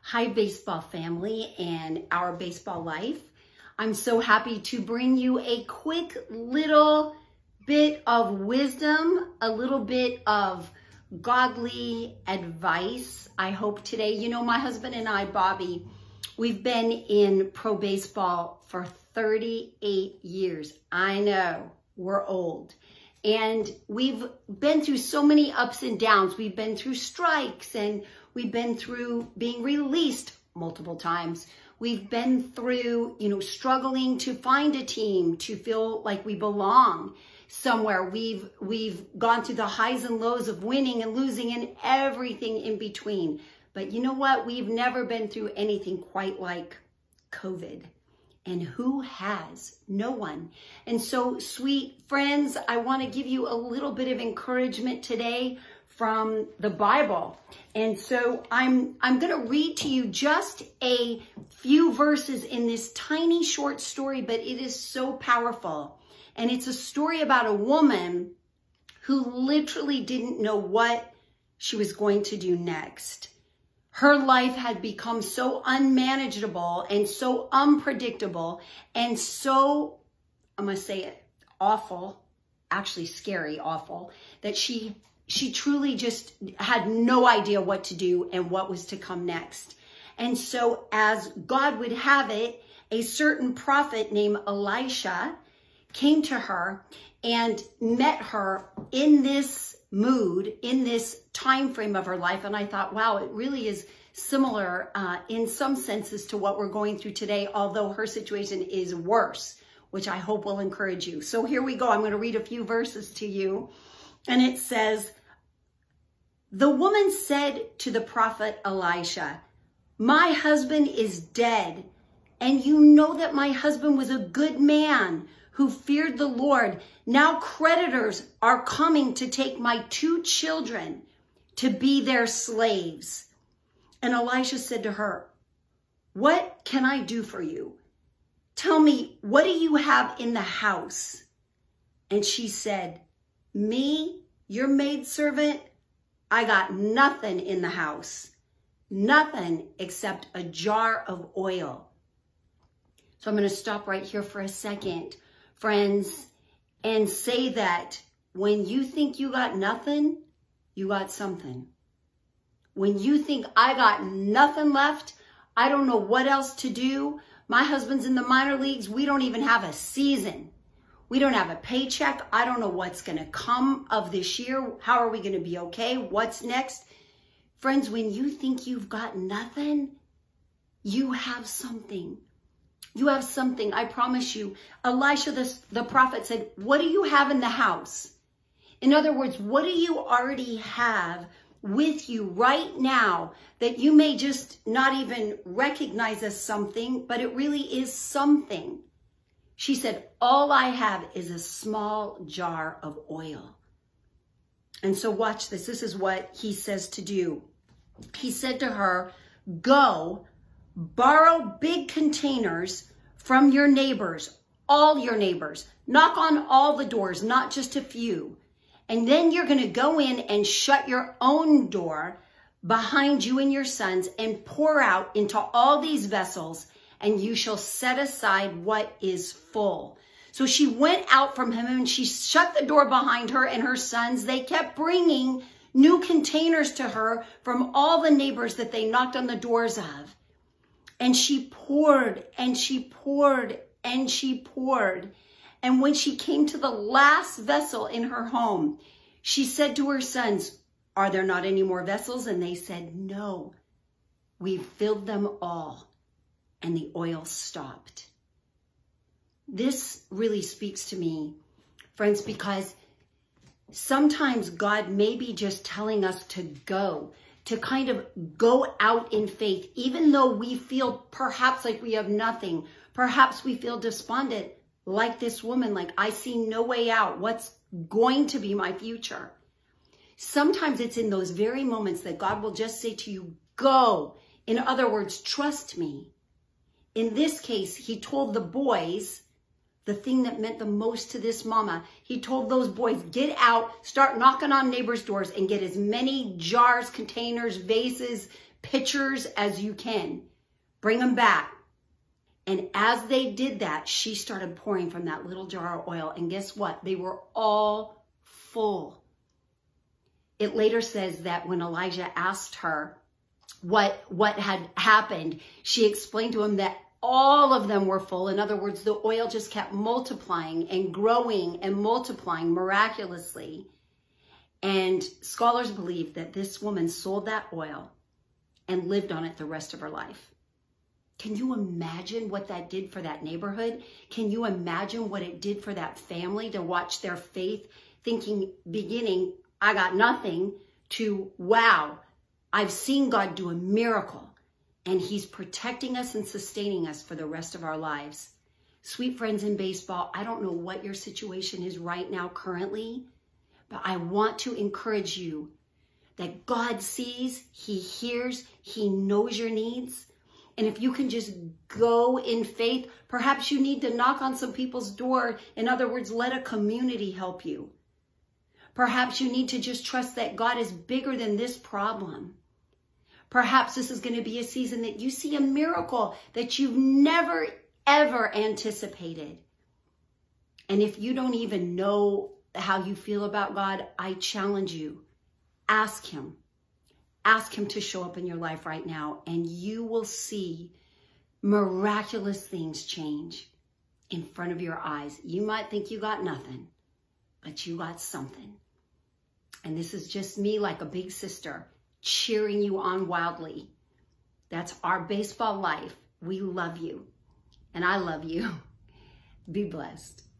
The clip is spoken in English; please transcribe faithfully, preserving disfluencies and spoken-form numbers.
Hi, baseball family and our baseball life. I'm so happy to bring you a quick little bit of wisdom, a little bit of godly advice. I hope today, you know, my husband and I, Bobby, we've been in pro baseball for thirty-eight years. I know, we're old. And we've been through so many ups and downs. We've been through strikes and we've been through being released multiple times. We've been through, you know, struggling to find a team, to feel like we belong somewhere. We've, we've gone through the highs and lows of winning and losing and everything in between. But you know what? We've never been through anything quite like COVID. And who has? No one. And so, sweet friends, I want to give you a little bit of encouragement today from the Bible. And so I'm, I'm going to read to you just a few verses in this tiny short story, but it is so powerful. And it's a story about a woman who literally didn't know what she was going to do next. Her life had become so unmanageable and so unpredictable and so, I'm going to say it, awful, actually scary, awful, that she she truly just had no idea what to do and what was to come next. And so as God would have it, a certain prophet named Elisha came to her and met her in this mood, in this time frame of her life. And I thought, wow, it really is similar uh, in some senses to what we're going through today, although her situation is worse, which I hope will encourage you. So here we go. I'm going to read a few verses to you. And it says, the woman said to the prophet Elisha, my husband is dead, and you know that my husband was a good man who feared the Lord. Now creditors are coming to take my two children to be their slaves. And Elisha said to her, what can I do for you? Tell me, what do you have in the house? And she said, me, your maidservant, I got nothing in the house, nothing except a jar of oil. So I'm going to stop right here for a second, friends, and say that when you think you got nothing, you got something. When you think I got nothing left, I don't know what else to do. My husband's in the minor leagues. We don't even have a season. We don't have a paycheck. I don't know what's going to come of this year. How are we going to be okay? What's next? Friends, when you think you've got nothing, you have something. You have something, I promise you. Elisha, the, the prophet, said, what do you have in the house? In other words, what do you already have with you right now that you may just not even recognize as something, but it really is something? She said, all I have is a small jar of oil. And so watch this. This is what he says to do. He said to her, go borrow big containers from your neighbors, all your neighbors. Knock on all the doors, not just a few. And then you're going to go in and shut your own door behind you and your sons and pour out into all these vessels, and you shall set aside what is full. So she went out from him and she shut the door behind her and her sons. They kept bringing new containers to her from all the neighbors that they knocked on the doors of. And she poured and she poured and she poured. And when she came to the last vessel in her home, she said to her sons, are there not any more vessels? And they said, no, we've filled them all. And the oil stopped. This really speaks to me, friends, because sometimes God may be just telling us to go, to kind of go out in faith, even though we feel perhaps like we have nothing. Perhaps we feel despondent, like this woman, like I see no way out. What's going to be my future? Sometimes it's in those very moments that God will just say to you, go. In other words, trust me. In this case, he told the boys the thing that meant the most to this mama. He told those boys, get out, start knocking on neighbors' doors and get as many jars, containers, vases, pitchers as you can. Bring them back. And as they did that, she started pouring from that little jar of oil. And guess what? They were all full. It later says that when Elijah asked her what, what had happened, she explained to him that all of them were full. In other words, the oil just kept multiplying and growing and multiplying miraculously. And scholars believe that this woman sold that oil and lived on it the rest of her life. Can you imagine what that did for that neighborhood? Can you imagine what it did for that family to watch their faith thinking, beginning, I got nothing, to, wow, I've seen God do a miracle and he's protecting us and sustaining us for the rest of our lives. Sweet friends in baseball, I don't know what your situation is right now currently, but I want to encourage you that God sees, he hears, he knows your needs. And if you can just go in faith, perhaps you need to knock on some people's door. In other words, let a community help you. Perhaps you need to just trust that God is bigger than this problem. Perhaps this is going to be a season that you see a miracle that you've never, ever anticipated. And if you don't even know how you feel about God, I challenge you, ask him. Ask him to show up in your life right now, and you will see miraculous things change in front of your eyes. You might think you got nothing, but you got something. And this is just me, like a big sister, cheering you on wildly. That's our baseball life. We love you, and I love you. Be blessed.